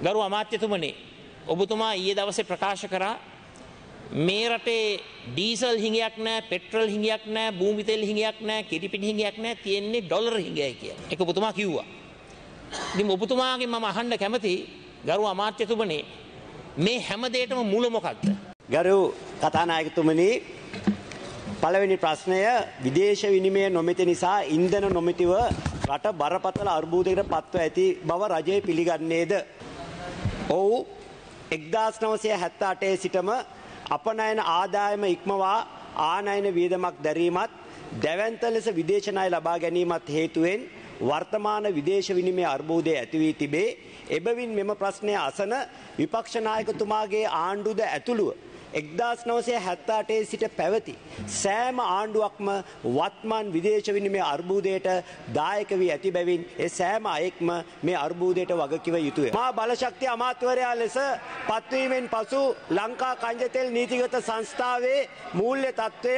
ගරු අමාත්‍යතුමනි, ඔබතුමා ඊයේ දවසේ ප්‍රකාශ කරා මේ රටේ ඩීසල් හිඟයක් නැහැ, පෙට්‍රල් හිඟයක් නැහැ, භූමි තෙල් හිඟයක් නැහැ, කිරිපිටි හිඟයක් නැහැ, තියෙන්නේ ඩොලර් හිඟයි කියලා. ඒක ඔබතුමා කිව්වා. ඉතින් ඔබතුමාගෙන් මම අහන්න කැමතියි ගරු අමාත්‍යතුමනි, මේ හැම දෙයකම මුල මොකක්ද? ගරු කතානායකතුමනි, පළවෙනි ප්‍රශ්නය විදේශ විනිමය නොමැති නිසා ඉන්ධන නොමැතිව රට බරපතල අර්බුදයකට පත්ව ඇති බව රජය පිළිගන්නේද? ඔව්. 1978 සිටම අපනයන ආදායම ඉක්මවා ආනයන වියදමක් දැරීමත් දැවැන්ත ලෙස විදේශ ණය ලබා ගැනීමත් හේතුවෙන් වර්තමාන විදේශ විනිමය අර්බුදය ඇති වී තිබේ. එබැවින් මෙම ප්‍රශ්නය අසන විපක්ෂ නායකතුමාගේ ආණ්ඩුද ඇතුළුව 1978 සිට පැවති සෑම ආණ්ඩුවක්ම වත්මන් විදේශ විනිමය අර්බුදයට දායක වී ඇති බැවින් ඒ සෑම අයෙක්ම මේ අර්බුදයට වගකිව යුතුය. මා බලශක්ති අමාත්‍යවරයා ලෙස පත්වීමෙන් පසු ලංකා කංජතෙල් නීතිගත සංස්ථාවේ මූල්‍ය තත්ත්වය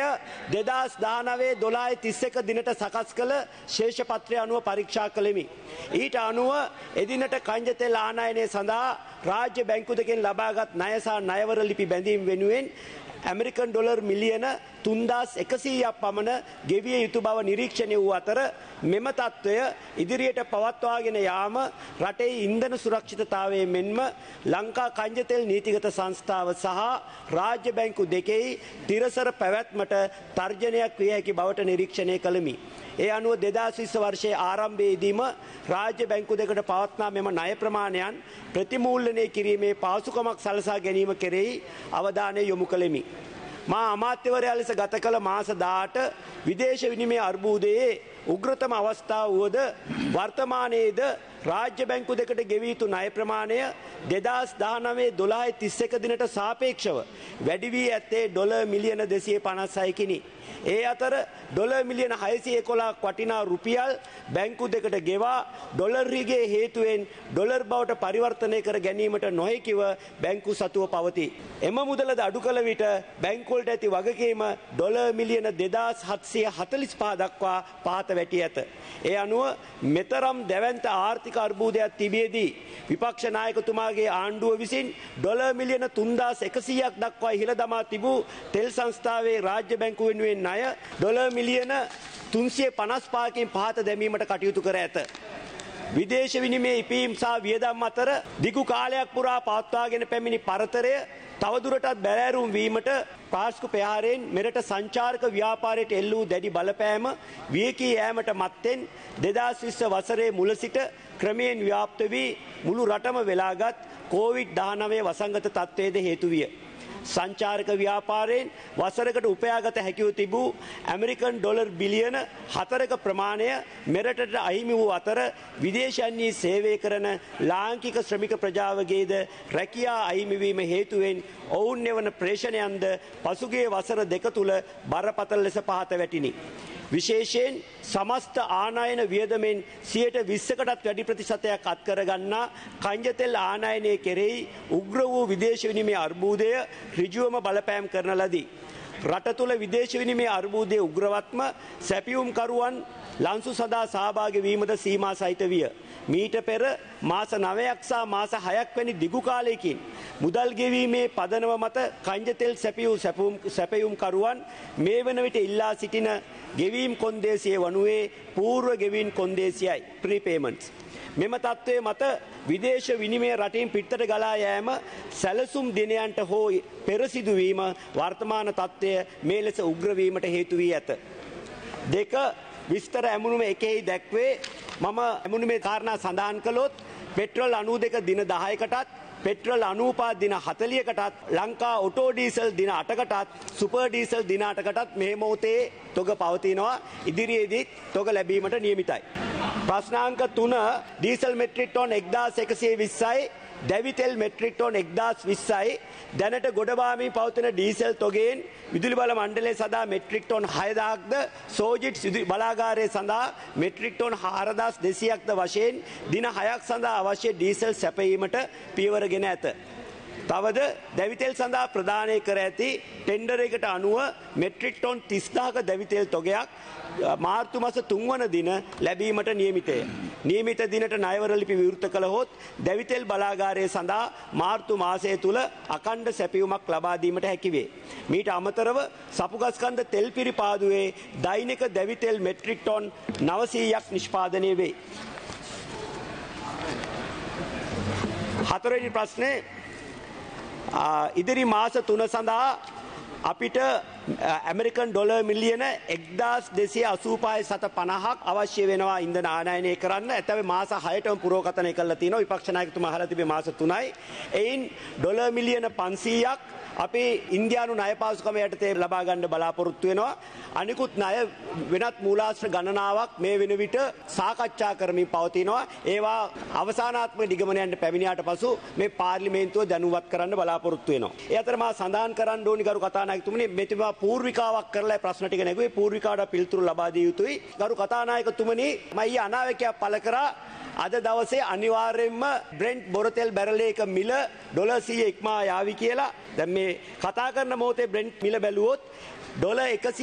2019-12-31 දිනට සකස් කළ ශේෂපත්‍රය අනුව පරීක්ෂා කළෙමි. ඊට අනුව එදිනට කංජතෙල් ආනයනය සඳහා රාජ්‍ය බැංකු දෙකෙන් ලබාගත් ණය සහ ණයවර ලිපි බැඳීම් වෙනුවෙන් ඇමරිකන් ඩොලර් මිලියන 3100ක් පමණ ගෙවිය යුතු බව නිරීක්ෂණය වූ අතර මෙම තත්ත්වය ඉදිරියට පවත්වාගෙන යාම රටේ ඉන්ධන සුරක්ෂිතතාවයේ මෙන්ම ලංකා කංජතෙල් නීතිගත සංස්ථාව සහ රාජ්‍ය බැංකු දෙකෙහි තිරසර පැවැත්මට තර්ජනයක් විය හැකි බවට නිරීක්ෂණය කළෙමි. ඒ අනුව 2020 වර්ෂයේ ආරම්භයේදීම රාජ්‍ය බැංකු දෙකට පවත්නා මෙම ණය ප්‍රමාණයන් ප්‍රතිමූල්‍යනය කිරීමේ පහසුකමක් සලසා ගැනීම කෙරෙහි අවධානය යොමු කළෙමි. මා අමාත්‍යවරයා ලෙස ගත කළ මාස 18 විදේශ විනිමය අර්බුදයේ උග්‍රතම අවස්ථාව වුවද වර්තමානයේද රාජ්‍ය බැංකු දෙකට ගෙවිය යුතු ණය ප්‍රමාණය 2019-12-31 දිනට සාපේක්ෂව වැඩි වී ඇත්තේ ඩොලර් මිලියන 256කිනි. ඒ අතර ඩොලර් මිලියන 611ක් වටිනා රුපියල් බැංකු දෙකට ගෙවා ඩොලර් රිගේ හේතුවෙන් ඩොලර් බවට පරිවර්තනය කර ගැනීමට නොහැකිව බැංකු සතුව පවතී. එම මුදලද අඩු කළ විට බැංකුවලට ඇති වගකීම ඩොලර් මිලියන 2745 දක්වා පහත වැටී ඇත. ඒ අනුව මෙතරම් දැවැන්ත ආර්ථික අර්බුදයක් තිබියදී විපක්ෂ නායකතුමාගේ ආණ්ඩුව විසින් ඩොලර් මිලියන 3100ක් දක්වා ඉහළ දමා තිබූ තෙල් සංස්ථාවේ රාජ්‍ය බැංකුව වෙනුවෙන් ණය ඩොලර් මිලියන 355කින් පහත දැමීමට කටයුතු කර ඇත. විදේශ විනිමය ඉපීම් සහ වියදම් අතර දිගු කාලයක් පුරා පවත්වාගෙන පැමිණි පරතරය තවදුරටත් බැරෑරුම් වීමට පාස්කු ප්‍රහාරයෙන් මෙරට සංචාරක ව්‍යාපාරයට එල්ල වූ දැඩි බලපෑම වියකී යෑමට මත්තෙන් 2020 වසරේ මුල සිට ක්‍රමයෙන් ව්‍යාප්ත වී මුළු රටම වෙලාගත් COVID-19 වසංගත තත්ත්වයේද හේතු විය. සංචාරක ව්‍යාපාරයෙන් වසරකට උපයාගත හැකිව තිබූ ඇමරිකන් ඩොලර් බිලියන 4ක ප්‍රමාණය මෙරටට අහිමි වූ අතර විදේශයන්හි සේවය කරන ලාංකික ශ්‍රමික ප්‍රජාවගේද රැකියා අහිමිවීම හේතුවෙන් ඔවුන් එවන ප්‍රේෂණයන්ද පසුගිය වසර දෙක තුළ බරපතල ලෙස පහත වැටිනි. විශේෂයෙන් සමස්ත ආනයන වියදමෙන් 20%කටත් වැඩි ප්‍රතිශතයක් අත්කරගන්නා කංජතෙල් ආනයනය කෙරෙහි උග්‍ර වූ විදේශ විනිමය අර්බුදය ඍජුවම බලපෑම් කරන ලදී. රට තුළ විදේශ විනිමය අර්බුදයේ උග්‍රවත්ම සැපියුම්කරුවන් ලන්සු සඳහා සහභාගී වීමද සීමා සහිත විය. මීට පෙර මාස 9ක් සහ මාස 6ක් වැනි දිගු කාලයකින් මුදල් ගෙවීමේ පදනම මත කංජතෙල් සැපයුම්කරුවන් මේ වන විට ඉල්ලා සිටින ගෙවීම් කොන්දේසිය වනුයේ පූර්ව ගෙවීම් කොන්දේසියයි ප්‍රීපේමන්ට්ස්. මෙම තත්ත්වයේ මත විදේශ විනිමය රටින් පිටතට ගලා යෑම සැලසුම් දිනයන්ට හෝ පෙර සිදුවීම වර්තමාන තත්ත්වය මේ ලෙස උග්‍ර වීමට හේතු වී ඇත. දෙක විස්තර ඇමුණුම එකෙහි දැක්වේ මම ඇමුණුමේ කාරණා සඳහන් කළොත් පෙට්‍රල් 92 දින 10කටත් පෙට්‍රල් 95 දින 40කටත් ලංකා ඔටෝ ඩීසල් දින 8කටත් සුපර් ඩීසල් දින 8කටත් මේ මොහොතේ තොග පවතිනවා. ඉදිරියේදී තොග ලැබීමට නියමිතයි. ප්‍රශ්නාංක 3 ඩීසල් මෙට්‍රික් ටොන් 1120යි දැවිතෙල් මෙට්‍රික් ටොන් 1020යි දැනට ගොඩබාමින් පවතින ඩීසල් තොගයෙන් විදුලි බල මණ්ඩලය සඳහා මෙට්‍රික් ටොන් 6000ක්ද සෝජිට් බලාගාරය සඳහා මෙට්‍රික් ටොන් 4200ක්ද වශයෙන් දින 6ක් සඳහා අවශ්‍ය ඩීසල් සැපයීමට පියවරගෙන ඇත. තවද දැවිතෙල් සඳහා ප්‍රදානය කර ඇති ටෙන්ඩර් එකට අනුව මෙට්‍රික් ටොන් 30000ක දැවිතෙල් තොගයක් මාර්තු මාස 3 වන දින ලැබීමට නියමිතය. නියමිත දිනට ණයවර ලිපි විවෘත කළහොත් දැවිතෙල් බලාගාරය සඳහා මාර්තු මාසය තුල අඛණ්ඩ සැපයුමක් ලබා දීමට හැකි වේ. මීට අමතරව සපුගස්කන්ධ තෙල් පිරිපාදුවේ දෛනික දැවිතෙල් මෙට්‍රික් ටොන් 900ක් නිෂ්පාදනය වේ. හතරවෙනි ප්‍රශ්නේ ඉදිරි මාස 3 සඳහා අපිට ඇමරිකන් ඩොලර් මිලියන 1285.50ක් අවශ්‍ය වෙනවා ඉන්ධන ආනයනය කරන්න. ඇතැම් මාස 6ටම පුරෝකථනය කරලා තිනවා. විපක්ෂ නායකතුමා අහලා තිබේ මාස 3යි. එයින් ඩොලර් මිලියන 500ක් අපි ඉන්දියානු ණය පාසුකම යටතේ ලබා ගන්න බලාපොරොත්තු වෙනවා. අනිකුත් ණය වෙනත් මූලාශ්‍ර ගණනාවක් මේ වෙන විට සාකච්ඡා කරමින් පවතිනවා. ඒවා අවසානාත්මක නිගමනයන්ට පැමිණියාට පසු මේ පාර්ලිමේන්තුව දැනුවත් කරන්න බලාපොරොත්තු වෙනවා. ඒ අතර මා සඳහන් කරන්න ඕනි ගරු කතානායකතුමනි මෙතුමා පූර්විකාවක් කරලා ප්‍රශ්න ටික නැගුවේ පූර්විකාවට පිළිතුරු ලබා දිය යුතුයි. ගරු කතානායකතුමනි මම ඊ අනාවැකියක් පළ කරා අද දවසේ අනිවාර්යයෙන්ම බ්‍රෙන්ට් බොරතෙල් බැරලයක මිල ඩොලර් 100 ඉක්මවා යාවි කියලා. දැන් මේ කතා කරන මොහොතේ බ්‍රෙන්ට් මිල බැලුවොත් ඩොලර්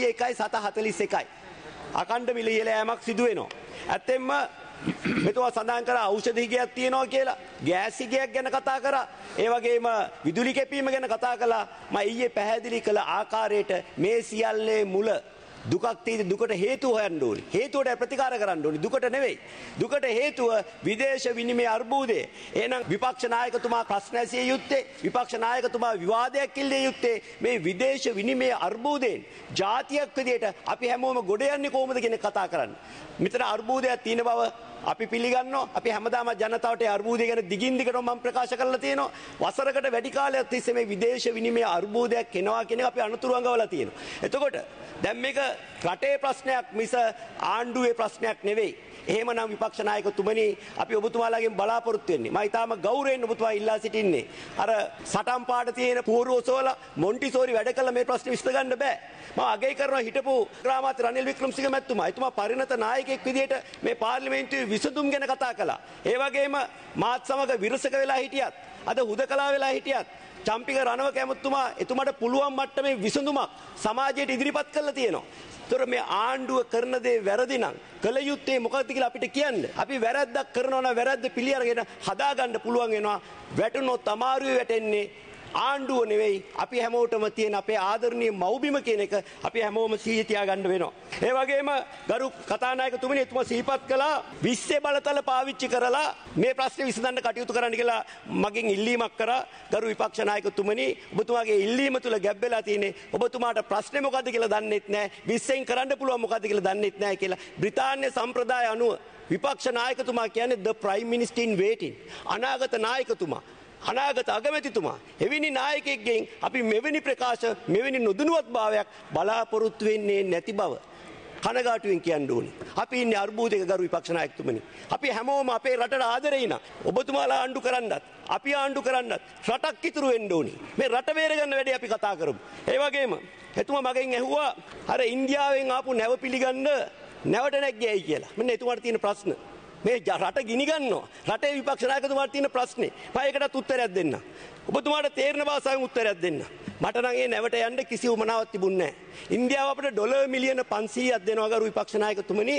101.741යි. අකණ්ඩ මිල ඉහළ යෑමක් සිදු වෙනවා. ඇත්තෙන්ම මෙතුමා සඳහන් කරා ඖෂධ හිගයක් තියෙනවා කියලා, ගෑස් හිගයක් ගැන කතා කරා, ඒ වගේම විදුලි කැපීම ගැන කතා කළා. මම ඊයේ පැහැදිලි කළ ආකාරයට මේ සියල්ලේ මුල දුකක් තියෙදි දුකට හේතු හොයන්න ඕනේ. හේතුවට ප්‍රතිකාර කරන්න ඕනේ. දුකට නෙවෙයි. දුකට හේතුව විදේශ විනිමය අර්බුදය. එහෙනම් විපක්ෂ නායකතුමා ප්‍රශ්න ඇසිය යුත්තේ, විපක්ෂ නායකතුමා විවාදයක් කිල්ලිය යුත්තේ මේ විදේශ විනිමය අර්බුදයෙන් ජාතියක් විදියට අපි හැමෝම ගොඩ යන්නේ කොහොමද කියන කතා කරන්න. මෙතන අර්බුදයක් තියෙන බව අපි පිළිගන්නවා. අපි හැමදාම ජනතාවට ඒ අර්බුදය ගැන දිගින් දිගටම මම ප්‍රකාශ කරලා තියෙනවා. වසරකට වැඩි කාලයක් තිස්සේ මේ විදේශ විනිමය අර්බුදයක් එනවා කියන එක අපි අනුතුරු අඟවලා තියෙනවා. එතකොට දැන් මේක රටේ ප්‍රශ්නයක් මිස ආණ්ඩුවේ ප්‍රශ්නයක් නෙවෙයි. එහෙමනම් විපක්ෂ නායකතුමනි අපි ඔබතුමාලාගෙන් බලාපොරොත්තු වෙන්නේ. මම ඊටාම ගෞරවයෙන් ඔබතුමා ඉල්ලා සිටින්නේ. අර සටන් පාඩ තියෙන පූර්වසෝල මොන්ටිසෝරි වැඩ කළ මේ ප්‍රශ්න විසඳගන්න බෑ. මම අගය කරනවා හිටපු ග්‍රාමාත්‍ය රනිල් වික්‍රමසිංහ මැතිතුමා. එතුමා පරිණත නායකයෙක් විදියට මේ පාර්ලිමේන්තුවේ විසඳුම් ගැන කතා කළා. ඒ වගේම මාත් සමග විරසක වෙලා හිටියත් අද හුදකලා වෙලා හිටියත් චම්පික රණවක ඇමතුමා එතුමාට පුළුවන් මට්ටමේ විසඳුමක් සමාජයට ඉදිරිපත් කරලා තියෙනවා. ඒතර මේ ආණ්ඩුව කරන දේ වැරදි නම් කළ යුත්තේ මොකක්ද කියලා අපිට කියන්න. අපි වැරද්දක් කරනවා නම් වැරද්ද පිළි අරගෙන හදාගන්න පුළුවන් වෙනවා. වැටුනොත් අමාරුවේ වැටෙන්නේ ආණ්ඩුව නෙවෙයි අපි හැමෝටම තියෙන අපේ ආදරණීය මව්බිම කියන එක අපි හැමෝම සිහිය තියාගන්න වෙනවා. ඒ වගේම ගරු කතානායකතුමනි එතුමා සිහිපත් කළා 20 බලතල පාවිච්චි කරලා මේ ප්‍රශ්නේ විසඳන්න කටයුතු කරන්න කියලා මගෙන් ඉල්ලීමක් කරා. ගරු විපක්ෂ නායකතුමනි ඔබතුමාගේ ඉල්ලීම තුල ගැබ් වෙලා තියෙන්නේ ඔබතුමාට ප්‍රශ්නේ මොකද්ද කියලා දන්නෙත් නැහැ. 20න් කරන්න පුළුවන් මොකද්ද කියලා දන්නෙත් නැහැ කියලා. බ්‍රිතාන්‍ය සම්ප්‍රදාය අනුව විපක්ෂ නායකතුමා කියන්නේ the prime minister in waiting. අනාගත නායකතුමා අනාගත අගමැතිතුමා එවැනි නායකයෙක්ගෙන් අපි මෙවැනි ප්‍රකාශ මෙවැනි නොදැනුවත් භාවයක් බලාපොරොත්තු වෙන්නේ නැති බව කනගාටුවෙන් කියන්න ඕනේ. අපි ඉන්නේ අර්බුදයක ගරු විපක්ෂ නායකතුමනි. අපි හැමෝම අපේ රටට ආදරේ ඉන්න. ඔබතුමාලා ආණ්ඩු කරන්නත් අපි ආණ්ඩු කරන්නත් රටක් ඉතුරු වෙන්න ඕනේ. මේ රට බේරගන්න වැඩේ අපි කතා කරමු. ඒ වගේම එතුමා මගෙන් ඇහුවා අර ඉන්දියාවෙන් ආපු නැව පිළිගන්න නැවට නැග්ගේයි කියලා. මෙන්න එතුමාට තියෙන ප්‍රශ්න. මේ රට ගිනි ගන්නවා. රටේ විපක්ෂ නායකතුමාට තියෙන ප්‍රශ්නේ. මම ඒකටත් උත්තරයක් දෙන්න. ඔබතුමාට තේරෙන භාෂාවෙන් උත්තරයක් දෙන්න. මට නම් ඒ නැවට යන්න කිසි උමනාවක් තිබුණේ නැහැ. ඉන්දියාව අපිට ඩොලර් මිලියන 500ක් දෙනවා ගරු විපක්ෂ නායකතුමනි.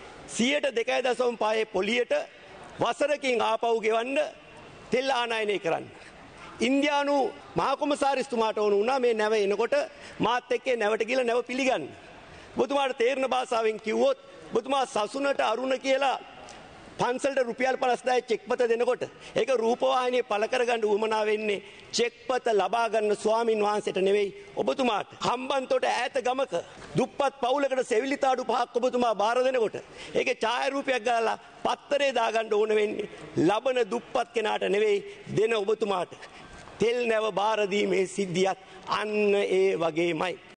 2.5% පොලියට වසරකින් ආපහු ගෙවන්න තෙල් ආනයනය කරන්න. ඉන්දියානු මහා කොමසාරිස්තුමාට ඕන වුණා මේ නැව එනකොට මාත් එක්ක නැවට ගිහලා නැව පිළිගන්න. ඔබතුමාට තේරෙන භාෂාවෙන් කිව්වොත් ඔබතුමා සසුනට අරුණ කියලා පන්සලට රුපියල් 50000 චෙක්පත දෙනකොට ඒක රූපවාහිනියේ පළ කරගන්න උවමනා වෙන්නේ චෙක්පත ලබා ගන්න ස්වාමින් වහන්සේට නෙවෙයි ඔබතුමාට. හම්බන්තොට ඈත ගමක දුප්පත් පවුලකට සෙවිලිතාඩු 5ක් ඔබතුමා බාර දෙනකොට ඒකේ ඡායාරූපයක් ගාලා පත්තරේ දාගන්න ඕන වෙන්නේ ලබන දුප්පත් කෙනාට නෙවෙයි දෙන ඔබතුමාට. තෙල් නැව බාර දීමේ සිද්ධියත් අන්න ඒ වගේමයි.